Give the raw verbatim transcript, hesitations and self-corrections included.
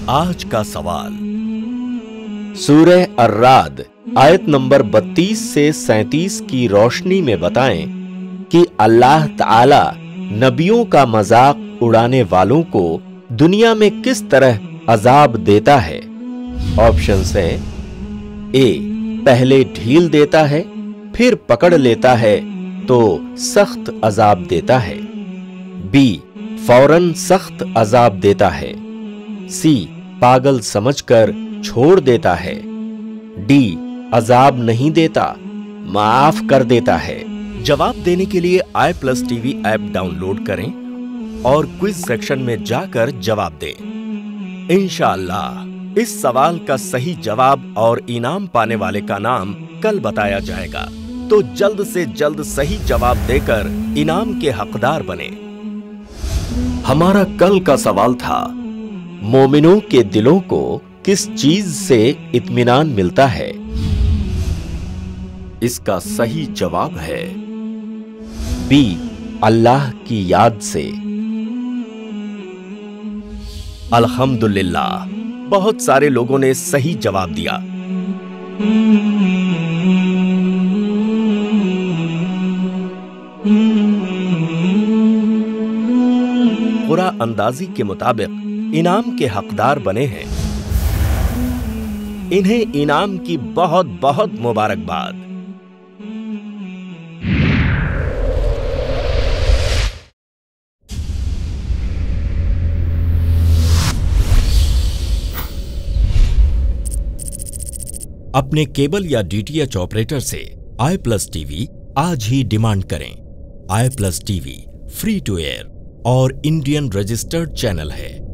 आज का सवाल सूरह अर्राद आयत नंबर बत्तीस से सैंतीस की रोशनी में बताएं कि अल्लाह ताला नबियों का मजाक उड़ाने वालों को दुनिया में किस तरह अजाब देता है। ऑप्शंस हैं ए पहले ढील देता है, फिर पकड़ लेता है तो सख्त अजाब देता है, बी फौरन सख्त अजाब देता है, सी पागल समझकर छोड़ देता है, डी अजाब नहीं देता माफ कर देता है। जवाब देने के लिए I plus TV app download करें और क्विज सेक्शन में जाकर जवाब दें। इंशाअल्लाह इस सवाल का सही जवाब और इनाम पाने वाले का नाम कल बताया जाएगा, तो जल्द से जल्द सही जवाब देकर इनाम के हकदार बने। हमारा कल का सवाल था, मोमिनों के दिलों को किस चीज से इत्मीनान मिलता है। इसका सही जवाब है बी अल्लाह की याद से। अल्हम्दुलिल्लाह, बहुत सारे लोगों ने सही जवाब दिया। पूरा अंदाजी के मुताबिक इनाम के हकदार बने हैं। इन्हें इनाम की बहुत बहुत मुबारकबाद। अपने केबल या डीटीएच ऑपरेटर से आई प्लस टीवी आज ही डिमांड करें। I plus TV free to air और इंडियन रजिस्टर्ड चैनल है।